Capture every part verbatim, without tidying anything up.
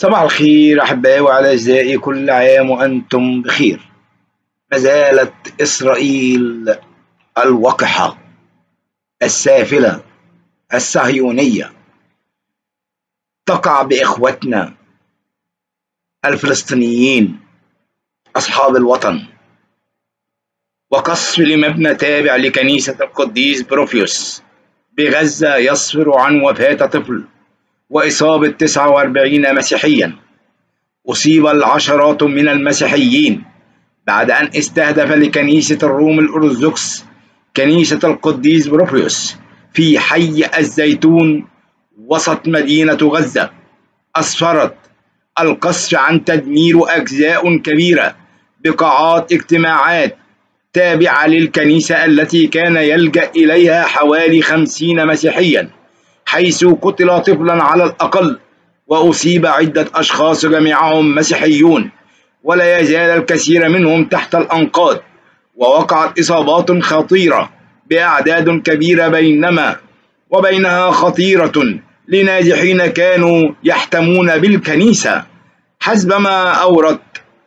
صباح الخير أحبائي وأعزائي، كل عام وأنتم بخير. ما زالت إسرائيل الوقحة السافلة الصهيونية تقع بإخوتنا الفلسطينيين أصحاب الوطن، وقصف لمبنى تابع لكنيسة القديس بروفيوس بغزة يصفر عن وفاة طفل وإصابة تسعة وأربعين مسيحيا. أصيب العشرات من المسيحيين بعد أن استهدف لكنيسة الروم الأرثوذكس كنيسة القديس بروفيوس في حي الزيتون وسط مدينة غزة. أسفرت القصف عن تدمير أجزاء كبيرة بقاعات اجتماعات تابعة للكنيسة التي كان يلجأ إليها حوالي خمسين مسيحيا، حيث قتل طفلا على الأقل وأصيب عدة أشخاص جميعهم مسيحيون، ولا يزال الكثير منهم تحت الأنقاض. ووقعت إصابات خطيرة بأعداد كبيرة، بينما وبينها خطيرة لنازحين كانوا يحتمون بالكنيسة، حسب ما أورد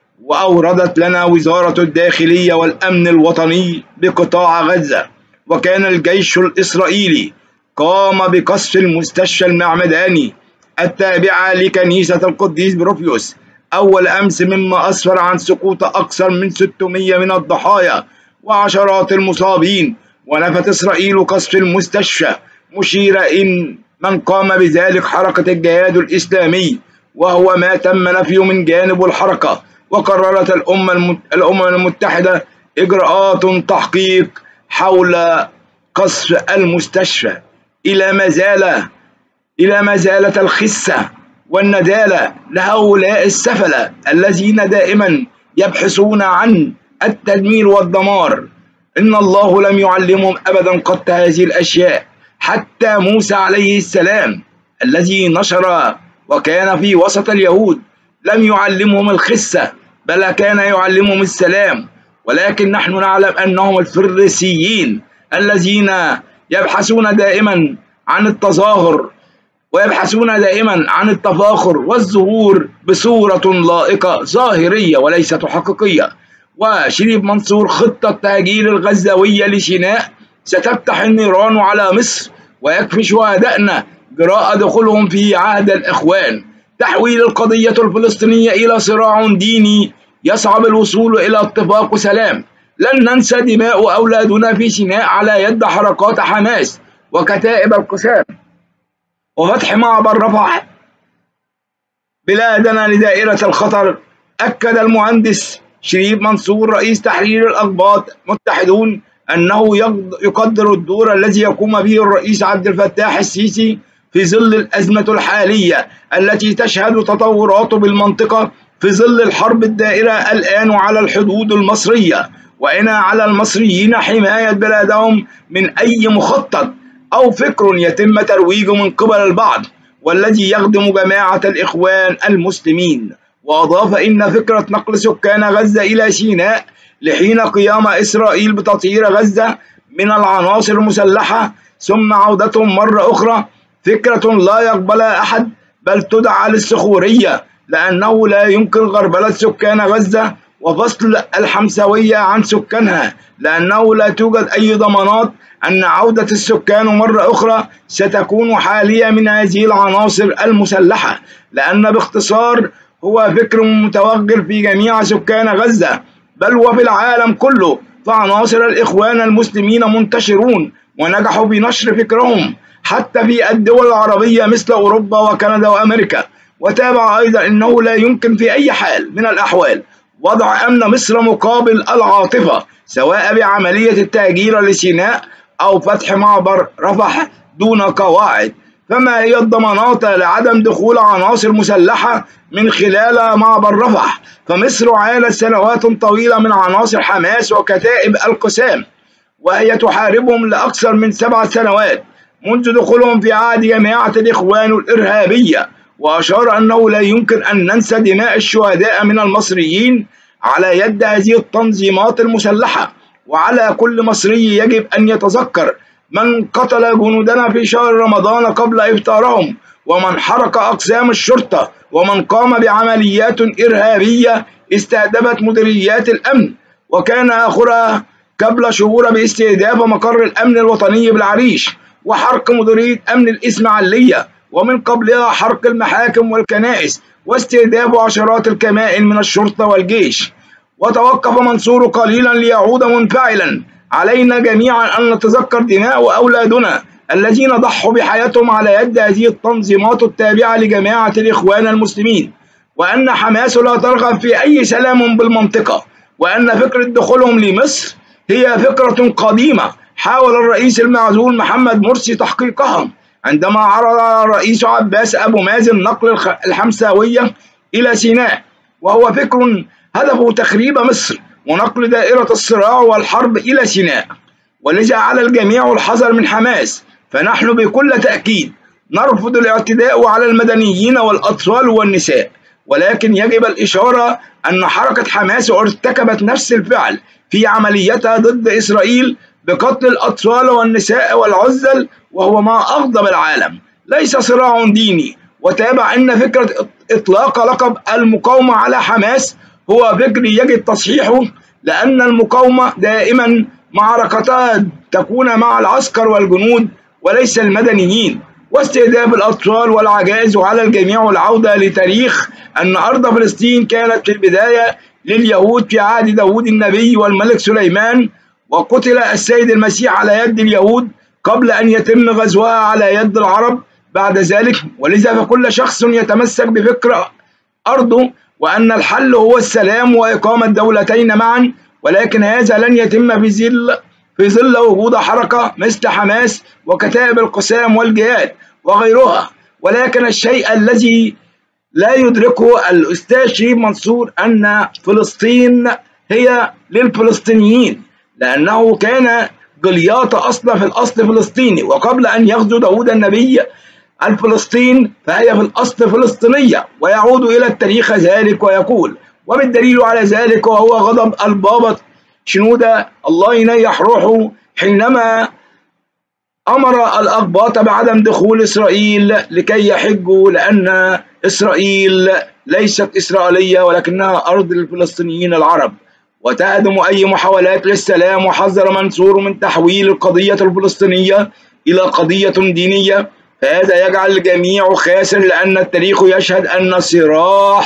وأوردت لنا وزارة الداخلية والأمن الوطني بقطاع غزة. وكان الجيش الإسرائيلي قام بقصف المستشفى المعمداني التابعة لكنيسة القديس بروفيوس أول أمس، مما أسفر عن سقوط أكثر من ستمائة من الضحايا وعشرات المصابين. ونفت إسرائيل قصف المستشفى، مشيرة إن من قام بذلك حركة الجهاد الإسلامي، وهو ما تم نفيه من جانب الحركة. وقررت الأمم المتحدة إجراءات تحقيق حول قصف المستشفى. إلى ما زال إلى ما زالت الخسة والندالة لهؤلاء السفلة الذين دائما يبحثون عن التدمير والدمار. إن الله لم يعلمهم أبدا قط هذه الأشياء. حتى موسى عليه السلام الذي نشر وكان في وسط اليهود لم يعلمهم الخسة، بل كان يعلمهم السلام. ولكن نحن نعلم أنهم الفريسيين الذين يبحثون دائما عن التظاهر ويبحثون دائما عن التفاخر والظهور بصورة لائقة ظاهرية وليست حقيقية. وشريف منصور خطة تهجير الغزاوية لسيناء ستفتح النيران على مصر، ويكفي شهدائنا جراء دخولهم في عهد الإخوان. تحويل القضية الفلسطينية إلى صراع ديني يصعب الوصول إلى اتفاق سلام. لن ننسى دماء أولادنا في سيناء على يد حركات حماس وكتائب القسام، وفتح معبر رفح بلادنا لدائرة الخطر. أكد المهندس شريف منصور رئيس تحرير الأقباط متحدون أنه يقدر الدور الذي يقوم به الرئيس عبد الفتاح السيسي في ظل الأزمة الحالية التي تشهد تطورات بالمنطقة في ظل الحرب الدائرة الآن على الحدود المصرية. وإن على المصريين حماية بلادهم من أي مخطط أو فكر يتم ترويجه من قبل البعض والذي يخدم جماعة الإخوان المسلمين. وأضاف إن فكرة نقل سكان غزة إلى سيناء لحين قيام إسرائيل بتطهير غزة من العناصر المسلحة ثم عودتهم مرة أخرى فكرة لا يقبلها أحد، بل تدعى للصخورية، لأنه لا يمكن غربلة سكان غزة وفصل الحمساوية عن سكانها، لأنه لا توجد أي ضمانات أن عودة السكان مرة أخرى ستكون حالية من هذه العناصر المسلحة. لأن باختصار هو فكر متوغل في جميع سكان غزة بل وفي العالم كله، فعناصر الإخوان المسلمين منتشرون ونجحوا بنشر فكرهم حتى في الدول العربية مثل أوروبا وكندا وأمريكا. وتابع أيضا أنه لا يمكن في أي حال من الأحوال وضع أمن مصر مقابل العاطفة، سواء بعملية التهجير لسيناء أو فتح معبر رفح دون قواعد. فما هي الضمانات لعدم دخول عناصر مسلحة من خلال معبر رفح؟ فمصر عانت سنوات طويلة من عناصر حماس وكتائب القسام، وهي تحاربهم لأكثر من سبع سنوات منذ دخولهم في عهد جماعة الإخوان الإرهابية. وأشار أنه لا يمكن أن ننسى دماء الشهداء من المصريين على يد هذه التنظيمات المسلحة. وعلى كل مصري يجب أن يتذكر من قتل جنودنا في شهر رمضان قبل إفطارهم ومن حرك أقسام الشرطة، ومن قام بعمليات إرهابية استهدفت مديريات الأمن، وكان آخرها قبل شهور باستهداف مقر الأمن الوطني بالعريش وحرق مديرية أمن الإسماعيلية، ومن قبلها حرق المحاكم والكنائس واستهداف عشرات الكمائن من الشرطة والجيش. وتوقف منصور قليلا ليعود منفعلا. علينا جميعا أن نتذكر دماء أولادنا الذين ضحوا بحياتهم على يد هذه التنظيمات التابعة لجماعة الإخوان المسلمين، وأن حماس لا ترغب في أي سلام بالمنطقة، وأن فكرة دخولهم لمصر هي فكرة قديمة حاول الرئيس المعزول محمد مرسي تحقيقها عندما عرض الرئيس عباس أبو مازن نقل الحمساوية إلى سيناء، وهو فكر هدفه تخريب مصر ونقل دائرة الصراع والحرب إلى سيناء. ولذا على الجميع الحذر من حماس، فنحن بكل تأكيد نرفض الاعتداء على المدنيين والأطفال والنساء، ولكن يجب الإشارة أن حركة حماس ارتكبت نفس الفعل في عمليتها ضد إسرائيل بقتل الأطفال والنساء والعزل، وهو ما أغضب العالم، ليس صراع ديني. وتابع أن فكرة إطلاق لقب المقاومة على حماس هو فكر يجب تصحيحه، لأن المقاومة دائما معركتها تكون مع العسكر والجنود وليس المدنيين، واستهداف الأطفال والعجائز. وعلى الجميع العودة لتاريخ أن أرض فلسطين كانت في البداية لليهود في عهد داود النبي والملك سليمان، وقتل السيد المسيح على يد اليهود قبل أن يتم غزوها على يد العرب بعد ذلك. ولذا فكل شخص يتمسك بفكر أرضه وأن الحل هو السلام وإقامة دولتين معا، ولكن هذا لن يتم في ظل في ظل وجود حركة مثل حماس وكتائب القسام والجهاد وغيرها. ولكن الشيء الذي لا يدركه الأستاذ شريف منصور أن فلسطين هي للفلسطينيين، لأنه كان جلياط أصلا في الأصل فلسطيني، وقبل أن يغزو داود النبي الفلسطين فهي في الأصل فلسطينية. ويعود إلى التاريخ ذلك ويقول، وبالدليل على ذلك وهو غضب البابا شنودة الله ينيح روحه حينما أمر الأقباط بعدم دخول إسرائيل لكي يحجوا، لأن إسرائيل ليست إسرائيلية ولكنها أرض الفلسطينيين العرب، وتهدم أي محاولات للسلام. وحذر منصور من تحويل القضية الفلسطينية إلى قضية دينية، فهذا يجعل الجميع خاسر، لأن التاريخ يشهد أن صراع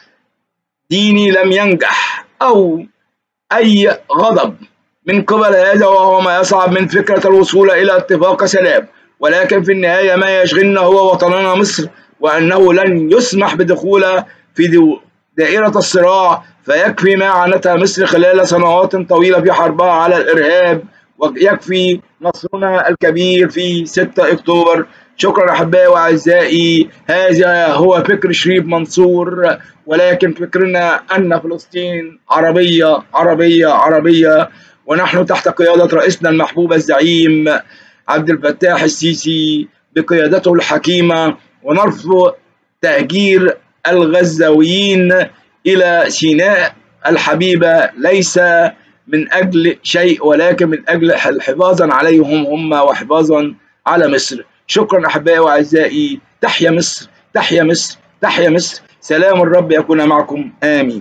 ديني لم ينجح أو أي غضب من قبل هذا، وهو ما يصعب من فكرة الوصول إلى اتفاق سلام. ولكن في النهاية ما يشغلنا هو وطننا مصر، وأنه لن يسمح بدخولها في دائرة الصراع، فيكفي ما عانتها مصر خلال سنوات طويلة في حربها على الإرهاب، ويكفي نصرنا الكبير في ستة أكتوبر. شكرا أحبائي وأعزائي، هذا هو فكر شريف منصور، ولكن فكرنا أن فلسطين عربية عربية عربية، ونحن تحت قيادة رئيسنا المحبوب الزعيم عبد الفتاح السيسي بقيادته الحكيمة، ونرفض تهجير الغزاويين إلى سيناء الحبيبة، ليس من أجل شيء ولكن من أجل حفاظا عليهم هم وحفاظا على مصر. شكرا أحبائي وأعزائي، تحيا مصر تحيا مصر تحيا مصر. سلام الرب يكون معكم، آمين.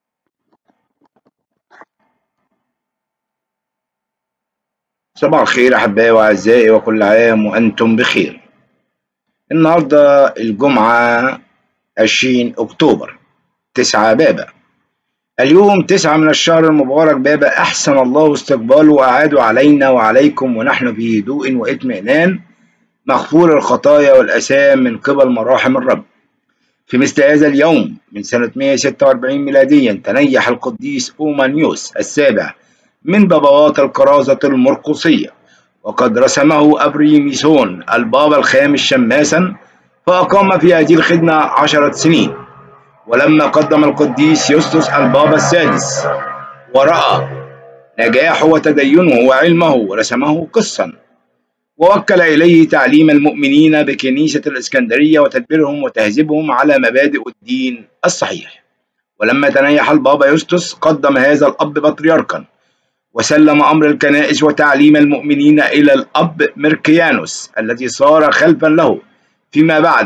صباح الخير أحبائي وأعزائي، وكل عام وأنتم بخير. النهاردة الجمعة عشرين أكتوبر، تسعة بابا. اليوم تسعة من الشهر المبارك بابا، أحسن الله استقباله وأعاده علينا وعليكم، ونحن في هدوء واطمئنان مغفور الخطايا والأثام من قبل مراحم الرب. في مثل هذا اليوم من سنة مئة وستة وأربعين ميلاديا تنيح القديس أومانيوس السابع من بابوات الكرازة المرقسية، وقد رسمه أبريميسون البابا الخامس شماسا، فأقام في هذه الخدمة عشرة سنين. ولما قدم القديس يوستوس البابا السادس ورأى نجاحه وتدينه وعلمه ورسمه قسا، ووكل إليه تعليم المؤمنين بكنيسة الإسكندرية وتدبيرهم وتهذيبهم على مبادئ الدين الصحيح. ولما تنيح البابا يوستوس قدم هذا الأب بطريركا، وسلم أمر الكنائس وتعليم المؤمنين إلى الأب ميركيانوس الذي صار خلفا له فيما بعد،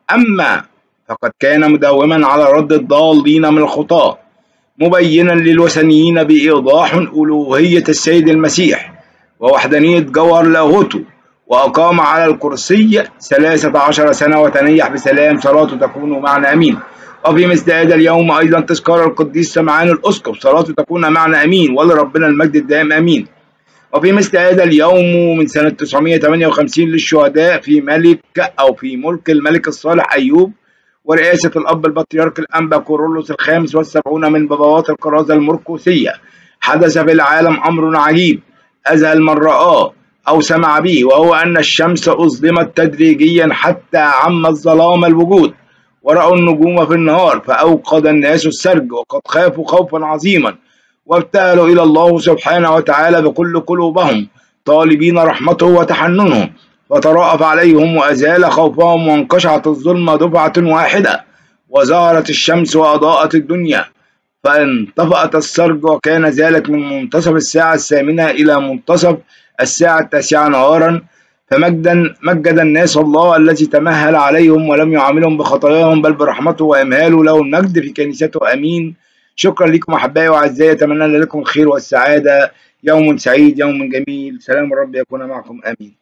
أما فقد كان مداوما على رد الضالين من الخطاة، مبينا للوثنيين بإيضاح ألوهية السيد المسيح ووحدانية جوهر لاهوته، وأقام على الكرسي ثلاثة عشر سنة وتنيح بسلام، صلاته تكون معنا أمين. وفي مثل هذا اليوم أيضا تذكار القديس سمعان الأسقف، صلاته تكون معنا أمين، ولربنا المجد الدائم أمين. وفي مثل هذا اليوم من سنة تسعمائة وثمانية وخمسين للشهداء في ملك أو في ملك الملك الصالح أيوب، ورئاسة الأب البطريرك الأنبا كورولوس الخامس والسبعون من بابوات الكرازة المرقسية. حدث في العالم أمر عجيب أذهل من رآه أو سمع به، وهو أن الشمس أظلمت تدريجيا حتى عم الظلام الوجود، ورأوا النجوم في النهار، فأوقد الناس السرج وقد خافوا خوفا عظيما، وابتهلوا إلى الله سبحانه وتعالى بكل قلوبهم طالبين رحمته وتحننه، وتراءف عليهم وأزال خوفهم، وانقشعت الظلمة دفعة واحدة، وظهرت الشمس وأضاءت الدنيا، فانطفأت السرج، وكان ذلك من منتصف الساعة الثامنة إلى منتصف الساعة التاسعة نهارا. فمجدا مجد الناس الله الذي تمهل عليهم ولم يعاملهم بخطاياهم بل برحمته وإمهاله، له المجد في كنيسته أمين. شكرا لكم أحبائي وأعزائي، أتمنى لكم الخير والسعادة. يوم سعيد، يوم جميل، سلام الرب يكون معكم، آمين.